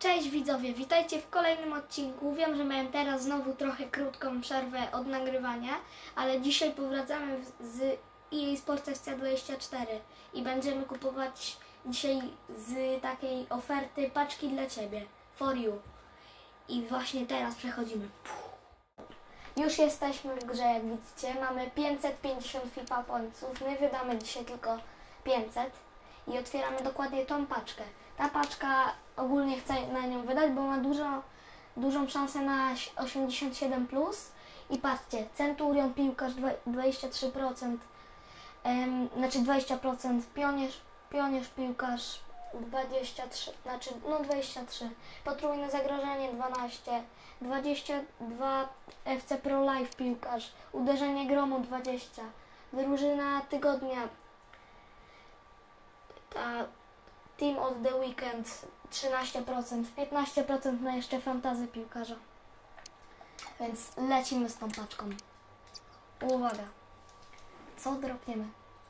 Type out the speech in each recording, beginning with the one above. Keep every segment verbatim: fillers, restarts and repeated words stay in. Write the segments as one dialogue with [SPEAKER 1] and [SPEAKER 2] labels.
[SPEAKER 1] Cześć widzowie, witajcie w kolejnym odcinku. Wiem, że miałem teraz znowu trochę krótką przerwę od nagrywania, ale dzisiaj powracamy z E A Sports F C dwadzieścia cztery i będziemy kupować dzisiaj z takiej oferty paczki dla Ciebie, for you. I właśnie teraz przechodzimy. Już jesteśmy w grze, jak widzicie. Mamy pięćset pięćdziesiąt FIFA pointsów. My wydamy dzisiaj tylko pięćset i otwieramy dokładnie tą paczkę. Ta paczka ogólnie chcę na nią wydać, bo ma dużo, dużą szansę na osiemdziesiąt siedem plus. I patrzcie, Centurion, piłkarz dwadzieścia trzy procent, um, znaczy dwadzieścia procent, pionierz, pionierz piłkarz dwadzieścia trzy, znaczy no dwadzieścia trzy, potrójne zagrożenie dwanaście, dwadzieścia dwa F C Pro Life piłkarz, uderzenie gromu dwadzieścia, drużyna tygodnia, ta Team of the Weekend trzynaście procent, piętnaście procent na jeszcze fantazy piłkarza. Więc lecimy z tą paczką. Uwaga. Co dropniemy?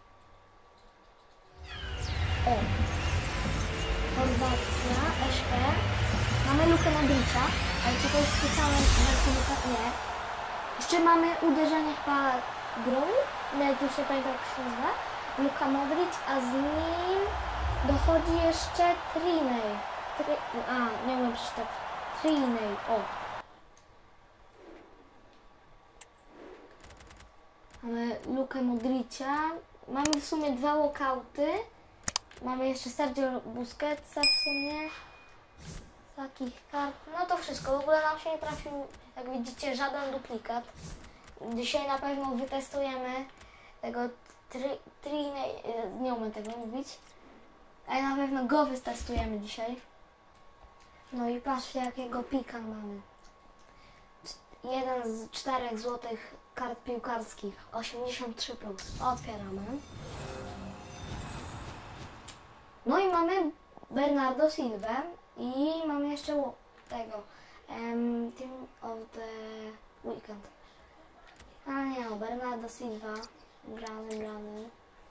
[SPEAKER 1] O! Chorwacja, S P. Mamy Lukę Modricza, ale czy to jest specjalna wersja Luka? Nie. Jeszcze mamy uderzenie chyba gromu? Nie, już nie pamiętam jak się nazywa. Luka Modric, a z nim dochodzi jeszcze Trinej. Tri... A, nie umiem przeczytać. Trinej, o. Mamy Lukę Modricia. Mamy w sumie dwa walkouty. Mamy jeszcze Sergio Busquetsa w sumie. Takich kart. No to wszystko. W ogóle nam się nie trafił, jak widzicie, żaden duplikat. Dzisiaj na pewno wytestujemy tego tri... Trinej. Nie umiem tego mówić. Ale na pewno go wytestujemy dzisiaj. No i patrzcie, jakiego pika mamy. Jeden z czterech złotych kart piłkarskich. osiemdziesiąt trzy plus. Otwieramy. No i mamy Bernardo Silva. I mamy jeszcze tego. Um, Team of the Weekend. A nie, no, Bernardo Silva. Grany, grany.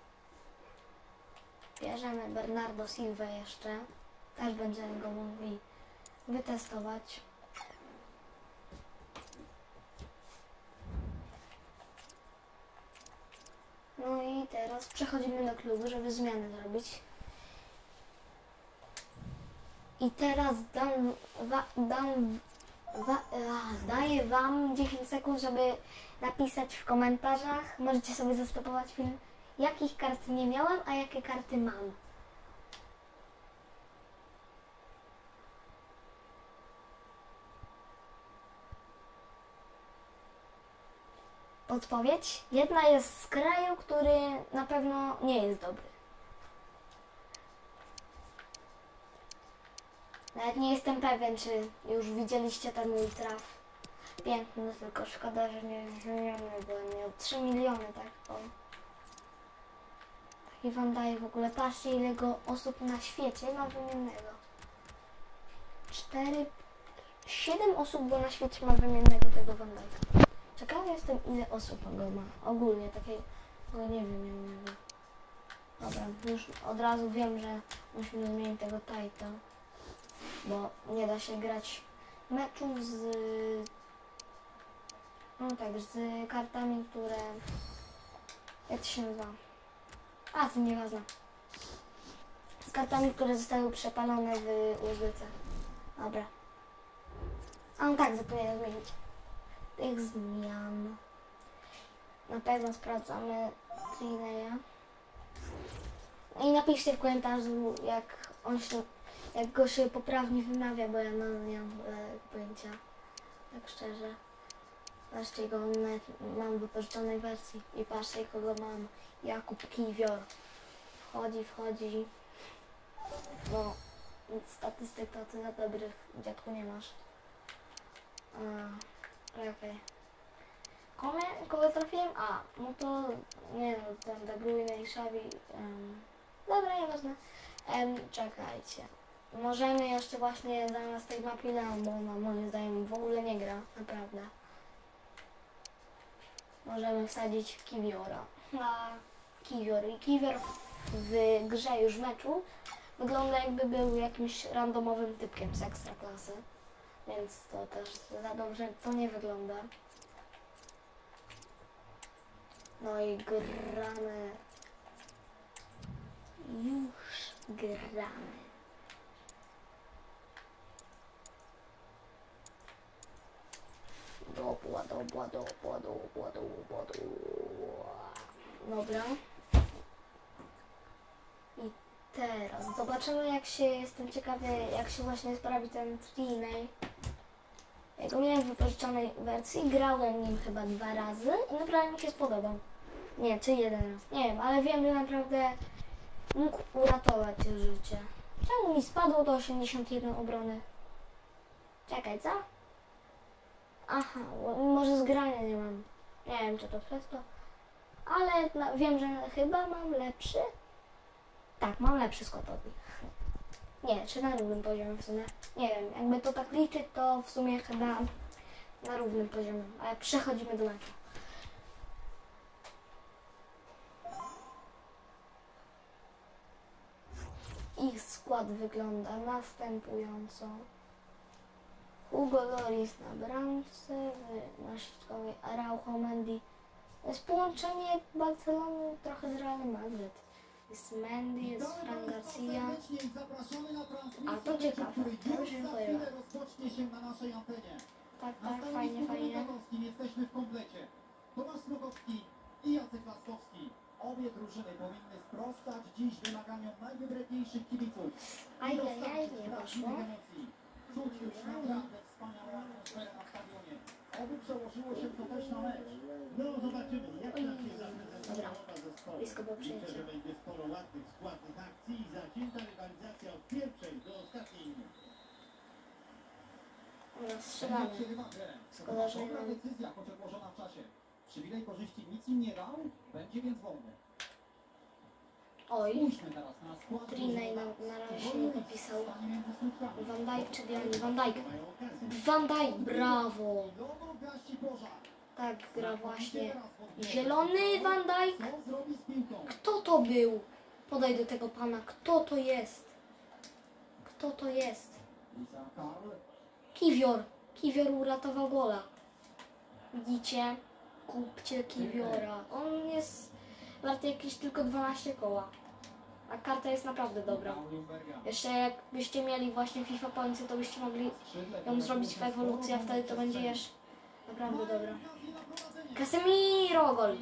[SPEAKER 1] Bierzemy Bernardo Silva jeszcze. Też będziemy go mogli wytestować. No i teraz przechodzimy do klubu, żeby zmiany zrobić. I teraz dam, wa, dam wa, a, daję Wam dziesięć sekund, żeby napisać w komentarzach. Możecie sobie zastopować film, jakich kart nie miałam, a jakie karty mam. Odpowiedź. Jedna jest z kraju, który na pewno nie jest dobry. Nawet nie jestem pewien, czy już widzieliście ten mój traf. Piękny, tylko szkoda, że nie jest wymieniony, bo miał trzy miliony, tak? O. Taki Wam daję w ogóle. Patrzcie, ile go osób na świecie ma wymiennego. Cztery, siedem osób go na świecie ma wymiennego tego Van Dijk'a. Ciekawy jestem, ile osób go ma. Ogólnie takiego nie wymiennego. Dobra, już od razu wiem, że musimy zmienić tego title. Bo nie da się grać meczów z... No tak, z kartami, które... Jak to się nazywa? A, to nieważne. Z kartami, które zostały przepalone w U S B C. Dobra. A no tak, zapomniałem zmienić. Tych zmian. Na pewno sprawdzamy Trineya. I napiszcie w komentarzu, jak on się... Jak go się poprawnie wymawia, bo ja no, nie mam e, pojęcia, tak szczerze. Patrzcie, go mam w wypożyczonej wersji i patrzcie, kogo mam. Jakub Kiwior. Wchodzi, wchodzi. No, statystyk to ty za dobrych, dziadku, nie masz. Ale okej. Okay. Kogo trafiłem? A, no to, nie no, ten De Bruyne i Xavi. Um, dobra, nieważne. Um, czekajcie. Możemy jeszcze właśnie zamiast tej mapy, bo ona moim zdaniem w ogóle nie gra, naprawdę. Możemy wsadzić Kiwiora. Na Kiwior. I Kiwior w grze już w meczu wygląda jakby był jakimś randomowym typkiem z ekstraklasy. Więc to też za dobrze to nie wygląda. No i gramy. Już gramy. Dobła, dobła, dobła, dobła, dobła, dobła. Dobra. I teraz zobaczymy, jak się, jestem ciekawy, jak się właśnie sprawi ten Trinay. Ja go miałem w wypożyczonej wersji, grałem nim chyba dwa razy i naprawdę mi się spodobał. Nie, czy jeden raz, nie wiem, ale wiem, że naprawdę mógł uratować życie. Czemu mi spadło do osiemdziesiąt jeden obrony? Czekaj, co? Aha, może zgrania nie mam. Nie wiem, czy to przez to. Ale no, wiem, że chyba mam lepszy. Tak, mam lepszy skład od nich. Nie, czy na równym poziomie w sumie. Nie wiem, jakby to tak liczyć, to w sumie chyba na równym poziomie. Ale przechodzimy do meczu. Ich skład wygląda następująco. Hugo Lloris na bramce, na środkowej Araujo, Mendy. To jest połączenie Barcelony trochę z Realem Madryt. Jest Mendy, jest Fran Garcia. A to ciekawe, to już nie pojęła. Tak, tak, fajnie, fajnie.
[SPEAKER 2] Jesteśmy w komplecie. Tomasz Smokowski i Jacek Laskowski. Obie drużyny powinny sprostać dziś wymaganiom najwybredniejszych kibiców.
[SPEAKER 1] Ajajaj, nie poszło.
[SPEAKER 2] Czuć już naprawdę wspaniałą atmosferę na stadionie. Oby przełożyło się to też na mecz. No zobaczymy, jak nam się zaprezentowa zespołu.
[SPEAKER 1] Blisko było
[SPEAKER 2] Myślę,
[SPEAKER 1] przyjęcie.
[SPEAKER 2] że będzie sporo ładnych, składnych akcji i zacięta rywalizacja od pierwszej do ostatniej minuty.
[SPEAKER 1] Teraz strzelamy. Szkoda, że nie
[SPEAKER 2] Dobra
[SPEAKER 1] mam.
[SPEAKER 2] decyzja, choć odłożona w czasie. Przywilej korzyści nic im nie dał, będzie więc wolny.
[SPEAKER 1] Oj,
[SPEAKER 2] Spójrzmy teraz na skład.
[SPEAKER 1] Trinay na, na razie nie podpisał. Van Dijk czy Diani? Van Dijk. Van Dijk, brawo. Tak gra właśnie. Zielony Van Dijk.
[SPEAKER 2] Co zrobi z piłką?
[SPEAKER 1] Kto to był? Podaj do tego pana. Kto to jest? Kto to jest?
[SPEAKER 2] Lisa Karl.
[SPEAKER 1] Kiwior. Kiwior uratował gola. Widzicie? Kupcie Kiwiora. On jest wart jakieś tylko dwanaście koła. A karta jest naprawdę dobra. Jeszcze jakbyście mieli właśnie FIFA Pointsy, to byście mogli ją zrobić w ewolucji, a wtedy to będzie jeszcze naprawdę dobra. Casemiro gol.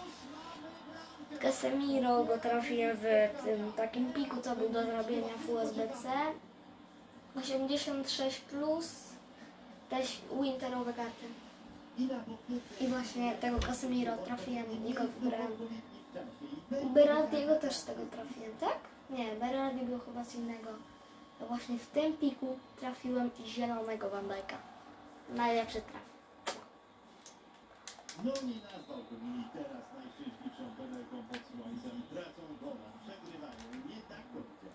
[SPEAKER 1] Casemiro go trafię w tym takim piku, co był do zrobienia w U S B C. osiemdziesiąt sześć plus. Też winterowe karty. I właśnie tego Casemiro trafiłem i go wybrałem. Berardiego też z tego trafiłem, tak? Nie, Berardi był chyba z innego. To właśnie w tym piku trafiłem zielonego Van Dijk'a. Najlepszy traf.
[SPEAKER 2] No nie nazwałbym mi teraz najszczęśliwszą perełką pod słońcem. Tracą gola, przegrywają. Nie tak to widzę.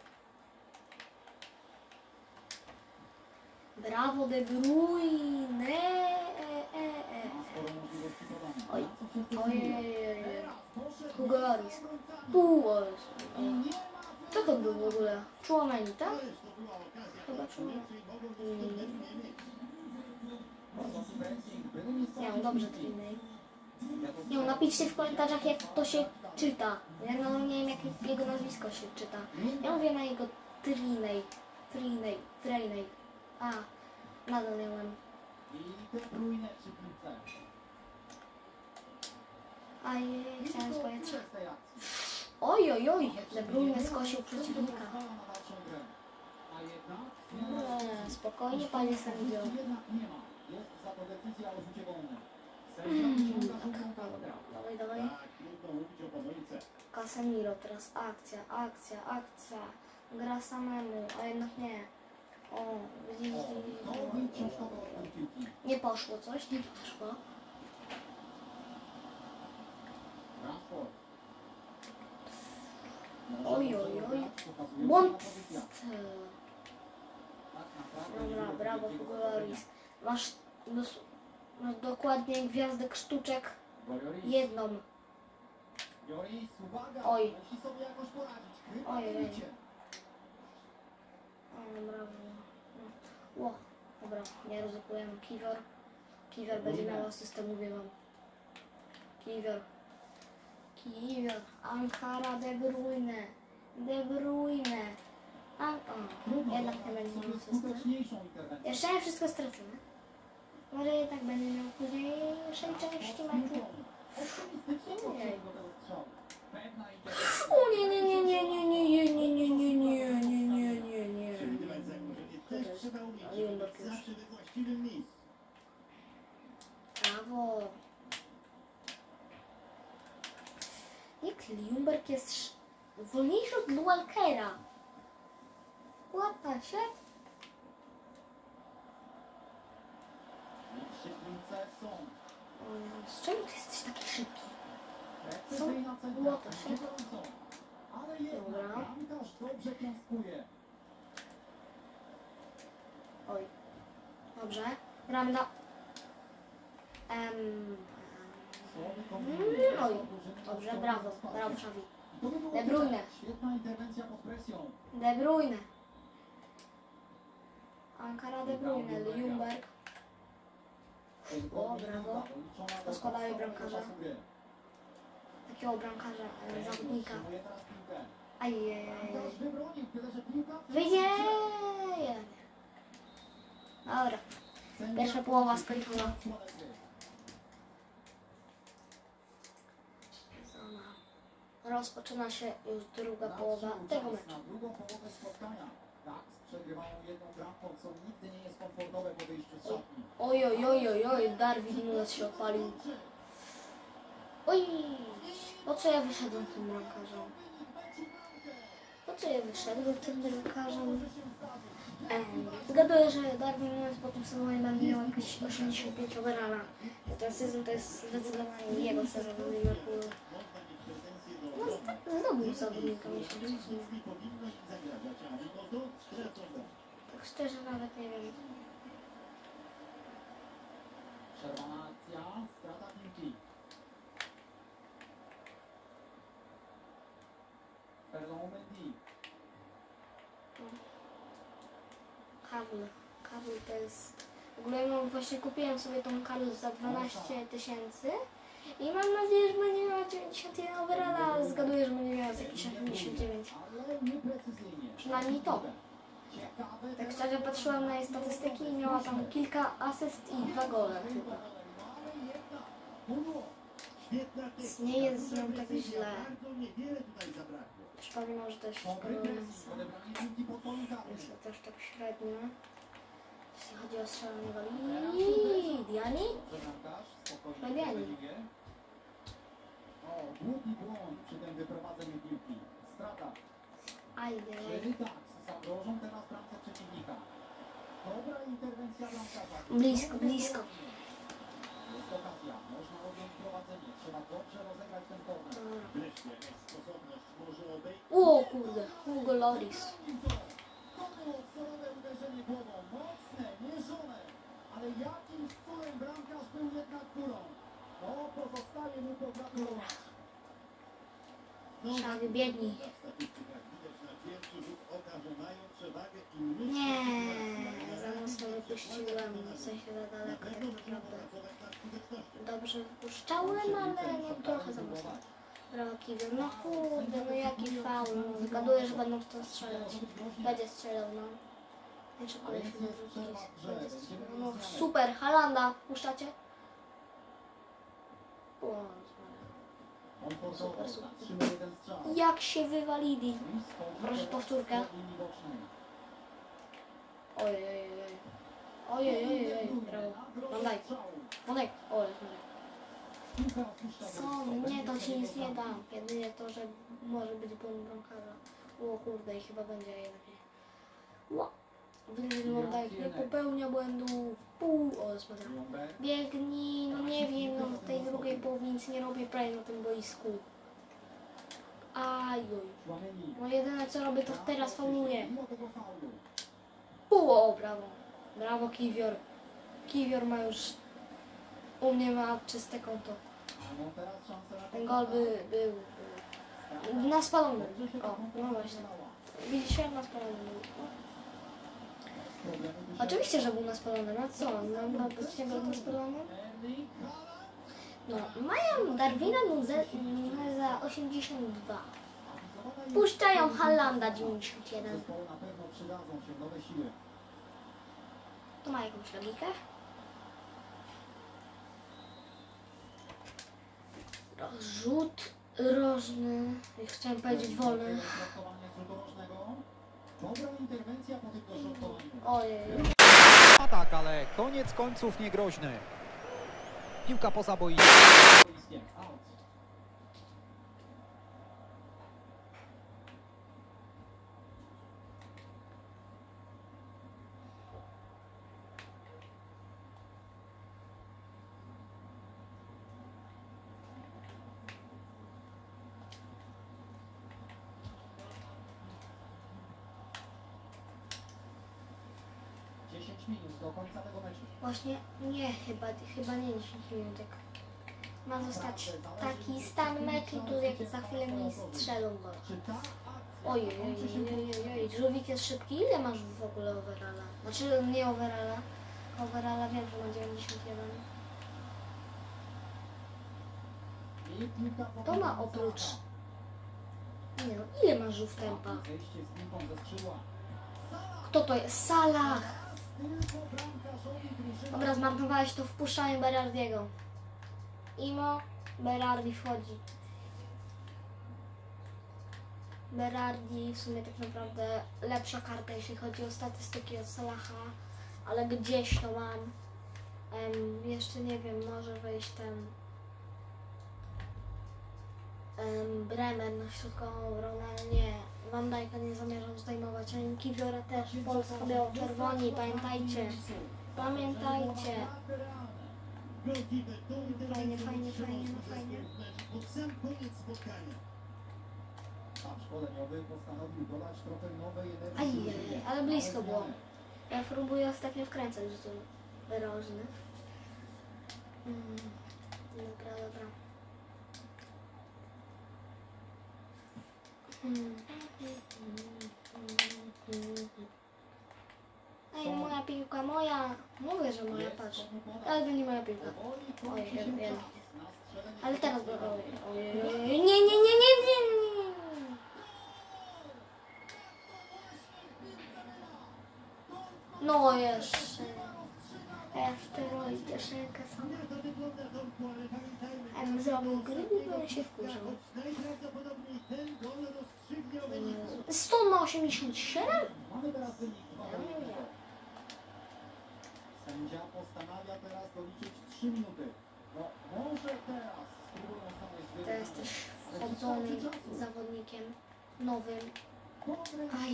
[SPEAKER 1] Brawo De Bruyne! E, e, e.
[SPEAKER 2] Sporo możliwości podania.
[SPEAKER 1] Oj,
[SPEAKER 2] Na co wszyscy
[SPEAKER 1] ojej,
[SPEAKER 2] czują?
[SPEAKER 1] ojej.
[SPEAKER 2] Poszedł
[SPEAKER 1] Hugo Lloris.
[SPEAKER 2] z obrońcami.
[SPEAKER 1] Półos.
[SPEAKER 2] I nie ma
[SPEAKER 1] Co to był w ogóle? Chouameni, tak?
[SPEAKER 2] Ależ to była okazja.
[SPEAKER 1] Chyba Chouameni.
[SPEAKER 2] Lepszej mogą niż skutecznie mieć. Wysoki pressing, był
[SPEAKER 1] Nie
[SPEAKER 2] niesprawiedliwy.
[SPEAKER 1] wiem, dobrze Trinay. Nie wiem, napiszcie w komentarzach, jak to się czyta. Ja no, nie wiem, jak jego nazwisko się czyta. Ja mówię na jego Trinay. Trinay. Trinay. A, nadal miałem.
[SPEAKER 2] I De Bruyne przy piłce.
[SPEAKER 1] A jej, chciałem z powietrza.
[SPEAKER 2] Z tej akcji.
[SPEAKER 1] Oj, oj, oj. De Bruyne skosił przeciwnika.
[SPEAKER 2] A jednak
[SPEAKER 1] Eee, spokojnie, panie sędzio.
[SPEAKER 2] jednak nie ma. Jest za to decyzja o rzucie wolnym.
[SPEAKER 1] Mm,
[SPEAKER 2] Sędzia wyciąga
[SPEAKER 1] tak,
[SPEAKER 2] żółtą
[SPEAKER 1] dobra,
[SPEAKER 2] kartę.
[SPEAKER 1] dawaj, dawaj.
[SPEAKER 2] Tak, trudno mówić o pomyłce.
[SPEAKER 1] Casemiro, teraz akcja, akcja, akcja. Gra samemu, a jednak nie. O, widzisz,
[SPEAKER 2] O, to był książkowy odbiór piłki.
[SPEAKER 1] nie poszło coś, nie poszło.
[SPEAKER 2] Rashford.
[SPEAKER 1] Oj, oj, oj.
[SPEAKER 2] Pokazuje
[SPEAKER 1] Błąd.
[SPEAKER 2] pozycja. Tak naprawdę
[SPEAKER 1] Dobra,
[SPEAKER 2] nie
[SPEAKER 1] brawo,
[SPEAKER 2] było
[SPEAKER 1] Hugo
[SPEAKER 2] takiego
[SPEAKER 1] Lloris. Masz, dos- masz dokładnie gwiazdek sztuczek
[SPEAKER 2] Lloris.
[SPEAKER 1] jedną.
[SPEAKER 2] Lloris, uwaga!
[SPEAKER 1] Oj.
[SPEAKER 2] Musi sobie jakoś poradzić. Chyba
[SPEAKER 1] Oj,
[SPEAKER 2] nie
[SPEAKER 1] oj.
[SPEAKER 2] idzie.
[SPEAKER 1] No, brawo. No. Ło, dobra, nie ryzykujemy. Kiwior. Kiwior będzie miał asystę, mówię wam. Kiwior. Kiwior. Ankara, De Bruyne. De Bruyne. A, o, jednak nie będzie miał asystę. Jeszcze nie wszystko stracone. Może jednak będzie miał w późniejszej części meczu. O nie, nie, nie, nie, nie, nie, nie, nie, nie, nie, nie, nie, nie, nie. Brawo. Jak Ljungberg jest sz- wolniejszy od Walkera. What the shit? O nie, z czego ty jesteś taki szybki? Co? What the shit? Dobra. Oj. Dobrze. Gramy do... Um, oj. Dobrze, brawo. Brawo, Xavi. De Bruyne.
[SPEAKER 2] Świetna interwencja pod presją.
[SPEAKER 1] De Bruyne. Ankara, De Bruyne. Ljungberg. O, brawo. Rozkładają bramkarza. Takiego bramkarza, e, zawodnika. Ajajaj. Wyjdzie! Dobra. Pierwsza połowa skończona. Rozpoczyna się już druga połowa tego meczu. Oj, oj, oj, oj, oj, Darwin Nunes się opalił. Oj, po co ja wyszedłem tym bramkarzem? Po co ja wyszedłem tym bramkarzem? Em, Zgaduję, że Darwin Nunes po tym sezonie będzie miał jakieś osiemdziesiąt pięć overalla. Ten sezon to jest zdecydowanie jego sezon w Liverpoolu. No, zdobył zawodnika miesiąca w sumie. Tak szczerze nawet nie wiem.
[SPEAKER 2] Przerwana akcja, strata piłki. Ferland Mendy.
[SPEAKER 1] Kabel. Kabel to jest... W ogóle no, właśnie kupiłem sobie tą kabel za dwanaście tysięcy i mam nadzieję, że będzie miała dziewięćdziesiąt jeden overalla, a zgaduję, że będzie miała z jakieś osiemdziesiąt dziewięć. Przynajmniej to. Tak szczerze patrzyłam na jej statystyki i miała tam kilka asyst i dwa gole chyba. Więc nie jest z nią tak źle. Przypominam, że też wszystko Lorenza. Jest to też tak średnio. Jeśli chodzi o strzelanie goli. Diani? No Diani.
[SPEAKER 2] O, głupi błąd przy tym wyprowadzeniu piłki. Strata.
[SPEAKER 1] Ajde.
[SPEAKER 2] Zagrożą teraz bramce przeciwnika. Dobra interwencja bramkarza.
[SPEAKER 1] Blisko, blisko.
[SPEAKER 2] Jest okazja. Można odjąć prowadzenie. Trzeba dobrze rozegrać ten korner. Wreszcie jakaś sposobność może obejść.
[SPEAKER 1] O kurde, Hugo Lloris.
[SPEAKER 2] To było wcelone uderzenie głową. Mocne, mierzone. Ale jakimś cudem bramkarz był jednak górą. To pozostaje mu pogratulować.
[SPEAKER 1] Szary, biegnij. Nie, za mocno wypuściłem, w sensie za daleko tak naprawdę. Dobrze wypuszczałem, ale no trochę za mocno. Brawo Kiwior, no kurde, no jaki faul, no zgaduję, że będą w to strzelać. Będzie strzelał, no. Nie szykuję się do rzucić, będzie strzelał. No super, Halanda, puszczacie? O, super, super. Jak się wywalili. Proszę powtórkę. Ojej, ojej, ojej, ojej, ojej, brawo. Mandaj, mandaj, ojej, co? Nie, to się nic nie da. Jedynie to, że może być błąd bramkarza. O kurde, i chyba będzie jednak nie. Ło. Vincent van Dijk nie popełnia błędów. Pół. O, spadam. Biegnij, no nie wiem, no w tej drugiej połowie nic nie robię prawie na tym boisku. Ajoj. No jedyne co robię to teraz fauluję. Pół, o, brawo. Brawo Kiwior. Kiwior ma już... U mnie ma czyste konto. Ten gol by był... był. Na spalonym. O, no właśnie. Widzicie, na spalonym był.
[SPEAKER 2] problemu by się...
[SPEAKER 1] Oczywiście, że był na spalonym. No co, no, ma być nie był na spalonym?
[SPEAKER 2] Erling Haaland.
[SPEAKER 1] No, mają Darwina Nuneza osiemdziesiąt dwa. Puszczają Haalanda dziewięćdziesiąt jeden.
[SPEAKER 2] Zespołu na pewno przydadzą się nowe siły.
[SPEAKER 1] To ma jakąś logikę? Rzut rożny. Chciałem powiedzieć wolny.
[SPEAKER 2] Środkowanie z rzutu rożnego. Dobra interwencja po tym dośrodkowaniu.
[SPEAKER 1] Ojej.
[SPEAKER 3] Atak, ale koniec końców niegroźny. Piłka poza boiskiem.
[SPEAKER 2] Boiskiem. Out. dziesięć minut do końca tego meczu.
[SPEAKER 1] Właśnie nie, chyba, chyba nie dziesięć minutek. Ma zostać taki stan meczu, tu jak za chwilę mi strzelą gola.
[SPEAKER 2] Czy ta akcja
[SPEAKER 1] Ojej,
[SPEAKER 2] kończy się
[SPEAKER 1] ojej, ojej, ojej, Żółwik jest szybki. Ile masz w ogóle overalla? Znaczy nie overalla. Overalla wiem, że ma dziewięćdziesiąt jeden.
[SPEAKER 2] I piłka po
[SPEAKER 1] To ma
[SPEAKER 2] piłce
[SPEAKER 1] oprócz...
[SPEAKER 2] Salaha.
[SPEAKER 1] Nie no, ile ma żółw tempa?
[SPEAKER 2] Zejście z piłką ze skrzydła.
[SPEAKER 1] Kto to jest? Salah!
[SPEAKER 2] Tylko bramkarzowi drużyny.
[SPEAKER 1] Dobra, zmarnowałeś to, wpuszczanie Berardiego. Imo, Berardi wchodzi. Berardi w sumie tak naprawdę lepsza karta, jeśli chodzi o statystyki od Salaha, ale gdzieś to mam. Em, jeszcze nie wiem, może wejść ten em, Bremen na środkową obronę, ale nie. Van Dijk'a nie zamierzam zdejmować, ani Kiwiora też. Polska biało-czerwoni, pamiętajcie. Pamiętajcie. Fajnie, fajnie, fajnie, no fajnie.
[SPEAKER 2] Pod sam koniec spotkania. Sztab szkoleniowy postanowił dodać trochę nowej energii.
[SPEAKER 1] Ajej, ale blisko było. Ja próbuję ostatnio wkręcać rzut rożny. Mm, dobra, dobra. Mm. Ej, moja piłka, moja. Mówię, że moja, patrz. Ale to nie moja piłka. Ojej, wiem. Ale teraz go... Ojej, ojej, ojej. Nie, nie, nie, nie, nie, nie. No jeszcze. Asteroid, jeszcze jaka sama. Em zrobił gryby, bo on się wkurzył. sto ma osiemdziesiąt siedem?
[SPEAKER 2] Mamy teraz wynik dwa
[SPEAKER 1] Ja
[SPEAKER 2] do
[SPEAKER 1] nie
[SPEAKER 2] jednego.
[SPEAKER 1] wiem.
[SPEAKER 2] Sędzia postanawia teraz doliczyć trzy minuty. No może teraz spróbują znaleźć
[SPEAKER 1] To jest też wchodzonym zawodnikiem nowym. Aj.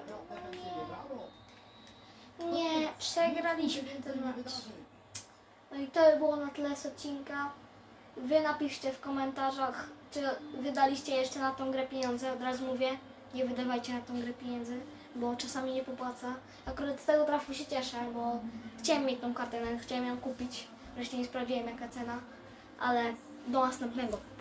[SPEAKER 1] Nie, przegraliśmy ten mecz. No i to by było na tyle z odcinka. Wy napiszcie w komentarzach, czy wydaliście jeszcze na tą grę pieniądze. Od razu mówię, nie wydawajcie na tą grę pieniędzy, bo czasami nie popłaca. Akurat z tego trafu się cieszę, bo chciałem mieć tą kartę, nawet chciałem ją kupić. Wreszcie nie sprawdziłem jaka cena, ale do następnego.